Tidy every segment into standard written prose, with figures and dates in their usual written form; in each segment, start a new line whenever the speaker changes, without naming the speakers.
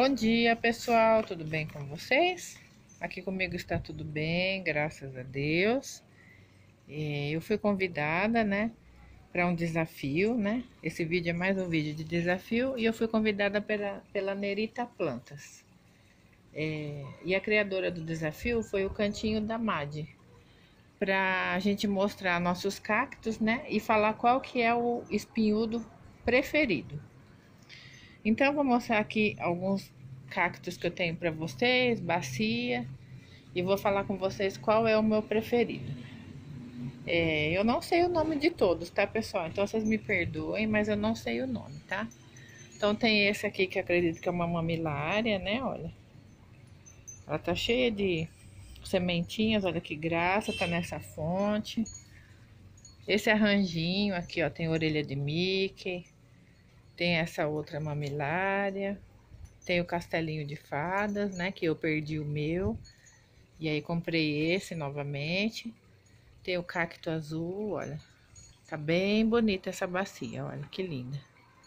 Bom dia, pessoal, tudo bem com vocês? Aqui comigo está tudo bem, graças a Deus. Eu fui convidada, né, para um desafio, né? Esse vídeo é mais um vídeo de desafio e eu fui convidada pela Nerita Plantas. E a criadora do desafio foi o Cantinho da Madi, para a gente mostrar nossos cactos, né, e falar qual que é o espinhudo preferido. Então, eu vou mostrar aqui alguns cactos que eu tenho para vocês, bacia, e vou falar com vocês qual é o meu preferido. Eu não sei o nome de todos, tá, pessoal? Então, vocês me perdoem, mas eu não sei o nome, tá? Então, tem esse aqui que eu acredito que é uma mamilária, né? Olha. Ela tá cheia de sementinhas, olha que graça, tá nessa fonte. Esse arranjinho aqui, ó, tem orelha de Mickey. Tem essa outra mamilária. Tem o castelinho de fadas, né? Que eu perdi o meu. E aí comprei esse novamente. Tem o cacto azul, olha. Tá bem bonita essa bacia, olha que linda.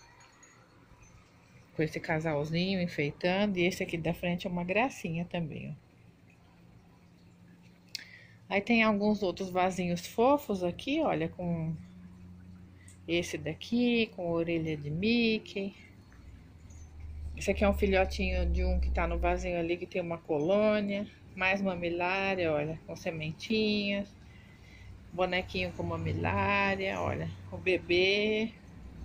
Com esse casalzinho enfeitando. E esse aqui da frente é uma gracinha também, ó. Aí tem alguns outros vasinhos fofos aqui, olha, com esse daqui, com orelha de Mickey. Esse aqui é um filhotinho de um que tá no vasinho ali, que tem uma colônia. Mais mamilária, olha, com sementinhas. Bonequinho com mamilária, olha, o bebê.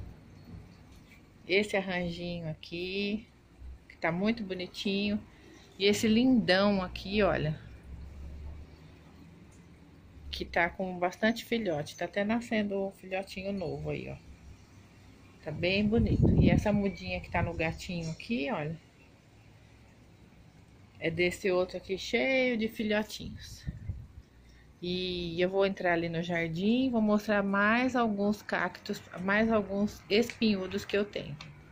Esse arranjinho aqui, que tá muito bonitinho. E esse lindão aqui, olha, que tá com bastante filhote. Tá até nascendo um filhotinho novo aí, ó. Tá bem bonito. E essa mudinha que tá no gatinho aqui, olha, é desse outro aqui cheio de filhotinhos. E eu vou entrar ali no jardim, vou mostrar mais alguns cactos, mais alguns espinhudos que eu tenho.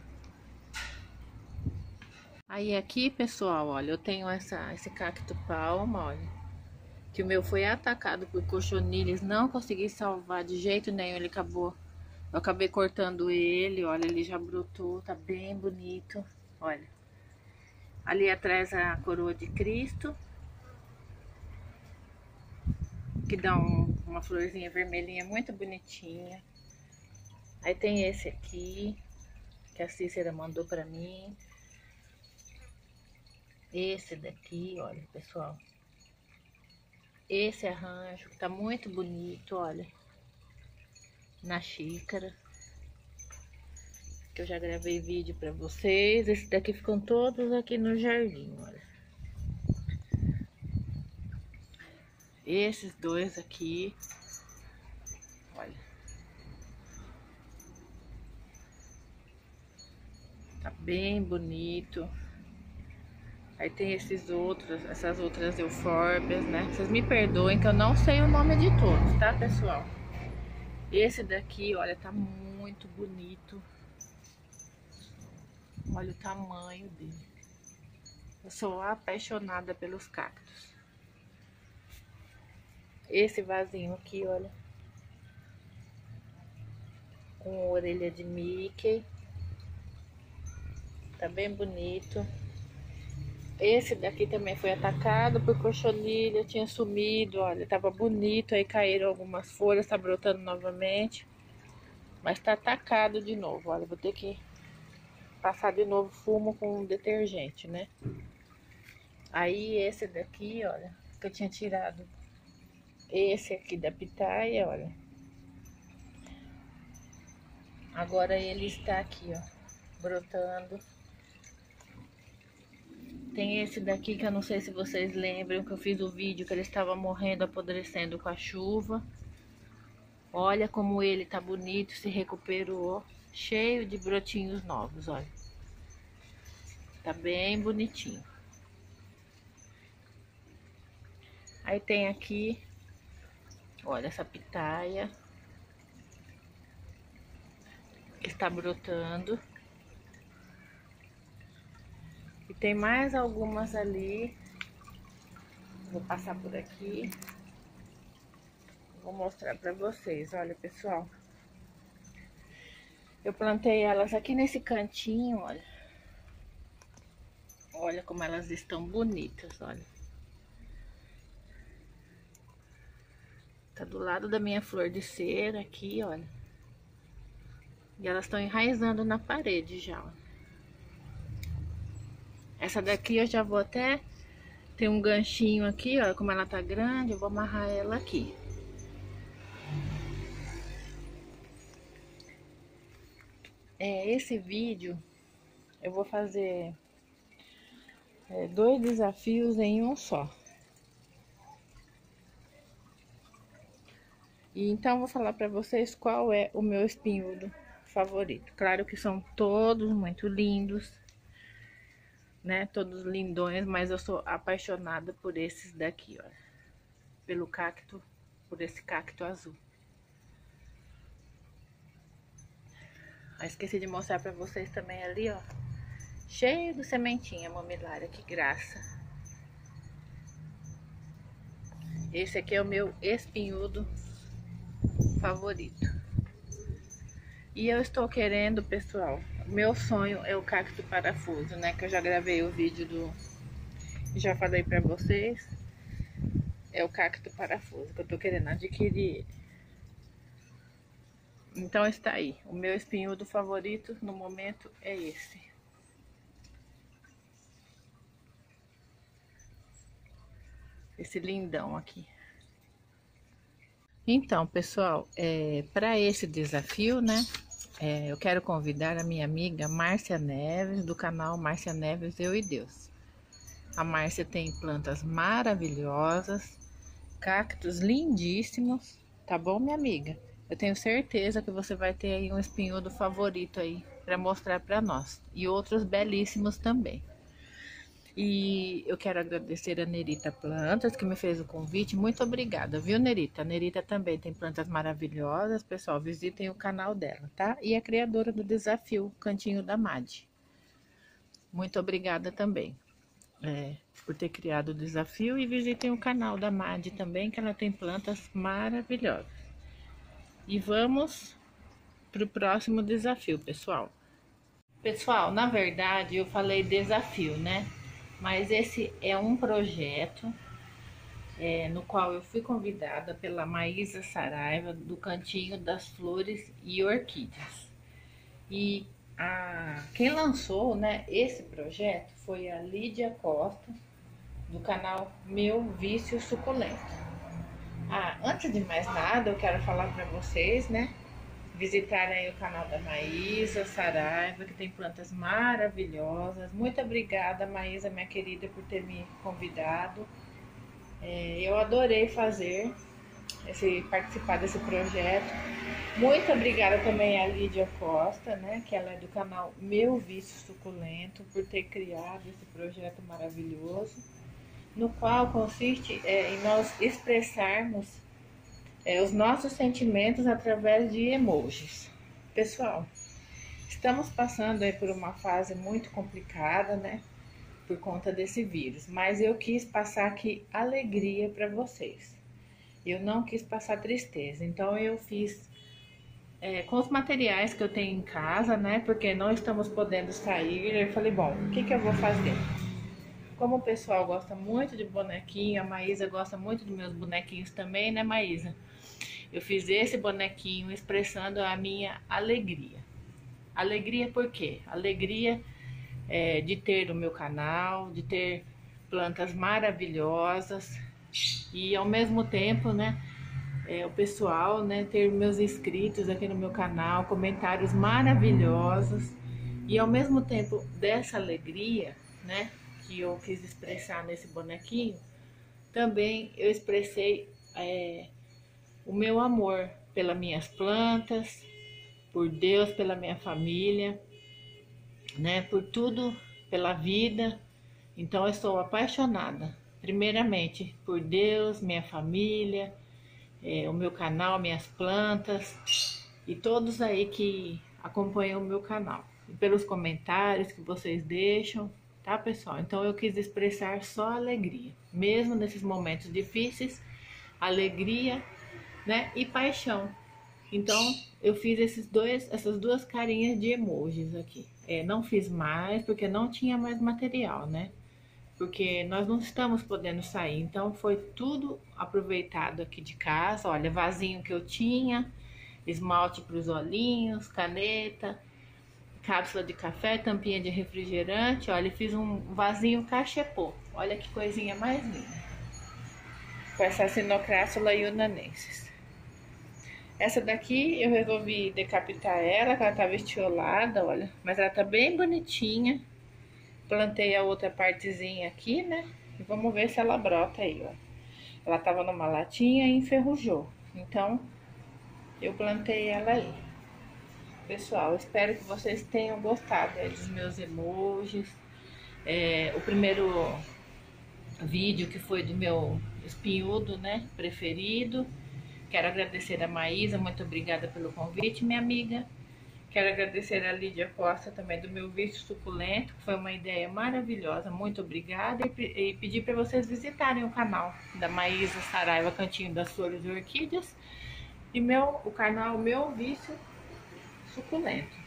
Aí aqui, pessoal, olha, eu tenho esse cacto palma, olha, que o meu foi atacado por cochonilhas, não consegui salvar de jeito nenhum, eu acabei cortando ele, olha, ele já brotou, tá bem bonito, olha. Ali atrás a coroa de Cristo, que dá uma florzinha vermelhinha muito bonitinha. Aí tem esse aqui, que a Cícera mandou pra mim. Esse daqui, olha, pessoal. Esse arranjo que tá muito bonito, olha. Na xícara. Que eu já gravei vídeo pra vocês. Esse daqui ficam todos aqui no jardim, olha. Esses dois aqui, olha. Tá bem bonito. Aí tem essas outras eufórbias, né? Vocês me perdoem que eu não sei o nome de todos, tá, pessoal? Esse daqui, olha, tá muito bonito. Olha o tamanho dele. Eu sou apaixonada pelos cactos. Esse vasinho aqui, olha. Com orelha de Mickey. Tá bem bonito. Esse daqui também foi atacado por cochonilha, tinha sumido, olha, tava bonito, aí caíram algumas folhas, tá brotando novamente. Mas tá atacado de novo, olha, vou ter que passar de novo fumo com detergente, né? Aí esse daqui, olha, que eu tinha tirado. Esse aqui da pitaia, olha. Agora ele está aqui, ó, brotando. Tem esse daqui que eu não sei se vocês lembram, que eu fiz o vídeo que ele estava morrendo, apodrecendo com a chuva. Olha como ele tá bonito, se recuperou, cheio de brotinhos novos, olha. Tá bem bonitinho. Aí tem aqui, olha, essa pitaia. Está brotando. E tem mais algumas ali. Vou passar por aqui. Vou mostrar pra vocês, olha, pessoal. Eu plantei elas aqui nesse cantinho, olha. Olha como elas estão bonitas, olha. Tá do lado da minha flor de cera aqui, olha. E elas estão enraizando na parede já, ó. Essa daqui eu já vou até... Tem um ganchinho aqui, ó, como ela tá grande, eu vou amarrar ela aqui. Esse vídeo eu vou fazer 2 desafios em um só. E então eu vou falar pra vocês qual é o meu espinhudo favorito. Claro que são todos muito lindos, né? Todos lindões, mas eu sou apaixonada por esses daqui, ó. Pelo cacto, por esse cacto azul. Esqueci de mostrar pra vocês também ali, ó. Cheio de sementinha momilária, que graça. Esse aqui é o meu espinhudo favorito. E eu estou querendo, pessoal, meu sonho é o cacto parafuso, né? Que eu já gravei o vídeo do... Já falei pra vocês. É o cacto parafuso que eu tô querendo adquirir ele. Então está aí. O meu espinhudo favorito no momento é esse. Esse lindão aqui. Então, pessoal, para esse desafio, né? Eu quero convidar a minha amiga Márcia Neves, do canal Márcia Neves, Eu e Deus. A Márcia tem plantas maravilhosas, cactos lindíssimos, tá bom, minha amiga? Eu tenho certeza que você vai ter aí um espinhudo favorito aí para mostrar para nós. E outros belíssimos também. E eu quero agradecer a Nerita Plantas, que me fez o convite. Muito obrigada, viu, Nerita? A Nerita também tem plantas maravilhosas. Pessoal, visitem o canal dela, tá? E é criadora do desafio Cantinho da Madi. Muito obrigada também por ter criado o desafio. E visitem o canal da Madi também, que ela tem plantas maravilhosas. E vamos pro próximo desafio, pessoal. Pessoal, na verdade, eu falei desafio, né? Mas esse é um projeto no qual eu fui convidada pela Maísa Saraiva, do Cantinho das Flores e Orquídeas. E quem lançou, né, esse projeto foi a Lídia Costa, do canal Meu Vício Suculento. Antes de mais nada, eu quero falar para vocês, né? Visitarem aí o canal da Maísa Saraiva, que tem plantas maravilhosas. Muito obrigada, Maísa, minha querida, por ter me convidado. Eu adorei participar desse projeto. Muito obrigada também a Lídia Costa, né, que ela é do canal Meu Vício Suculento, por ter criado esse projeto maravilhoso, no qual consiste em nós expressarmos os nossos sentimentos através de emojis. Pessoal, estamos passando aí por uma fase muito complicada, né? Por conta desse vírus. Mas eu quis passar aqui alegria para vocês. Eu não quis passar tristeza. Então eu fiz com os materiais que eu tenho em casa, né? Porque não estamos podendo sair. Eu falei, bom, o que eu vou fazer? Como o pessoal gosta muito de bonequinho, a Maísa gosta muito dos meus bonequinhos também, né, Maísa? Eu fiz esse bonequinho expressando a minha alegria. Alegria por quê? Alegria de ter o meu canal, de ter plantas maravilhosas e ao mesmo tempo, né, o pessoal, né, ter meus inscritos aqui no meu canal, comentários maravilhosos e ao mesmo tempo dessa alegria, né, que eu quis expressar nesse bonequinho, também eu expressei o meu amor pelas minhas plantas, por Deus, pela minha família, né, por tudo, pela vida. Então eu estou apaixonada, primeiramente por Deus, minha família, o meu canal, minhas plantas e todos aí que acompanham o meu canal. E pelos comentários que vocês deixam, tá, pessoal? Então eu quis expressar só alegria, mesmo nesses momentos difíceis, alegria, né, e paixão. Então eu fiz essas duas carinhas de emojis aqui. não fiz mais porque não tinha mais material, né? Porque nós não estamos podendo sair, então foi tudo aproveitado aqui de casa. Olha, vasinho que eu tinha, esmalte para os olhinhos, caneta, cápsula de café, tampinha de refrigerante. Olha, fiz um vasinho cachepô. Olha que coisinha mais linda. Com essa Sinocrássula iunanensis. Essa daqui eu resolvi decapitar ela, que ela tava estiolada, olha. Mas ela tá bem bonitinha. Plantei a outra partezinha aqui, né? E vamos ver se ela brota aí, ó. Ela tava numa latinha e enferrujou. Então, eu plantei ela aí. Pessoal, espero que vocês tenham gostado dos meus emojis. O primeiro vídeo que foi do meu espinhudo, né? Preferido. Quero agradecer a Maísa, muito obrigada pelo convite, minha amiga. Quero agradecer a Lídia Costa também do meu vídeo suculento, que foi uma ideia maravilhosa, muito obrigada. E pedir para vocês visitarem o canal da Maísa Saraiva, Cantinho das Flores e Orquídeas, e o canal Meu Vício Suculento.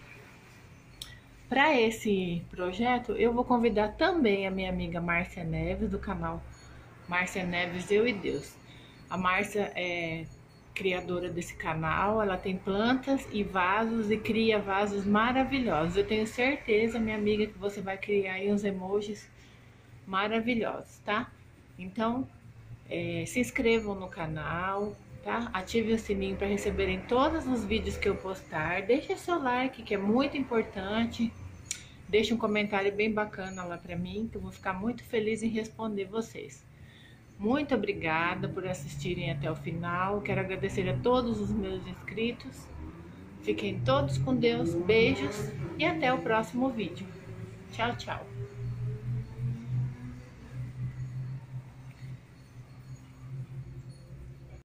Para esse projeto, eu vou convidar também a minha amiga Márcia Neves, do canal Márcia Neves Eu e Deus. A Márcia é criadora desse canal, ela tem plantas e vasos e cria vasos maravilhosos. Eu tenho certeza, minha amiga, que você vai criar aí uns emojis maravilhosos, tá? Então, se inscrevam no canal, tá? Ative o sininho para receberem todos os vídeos que eu postar. Deixe seu like, que é muito importante. Deixe um comentário bem bacana lá para mim, que eu vou ficar muito feliz em responder vocês. Muito obrigada por assistirem até o final. Quero agradecer a todos os meus inscritos. Fiquem todos com Deus. Beijos e até o próximo vídeo. Tchau, tchau.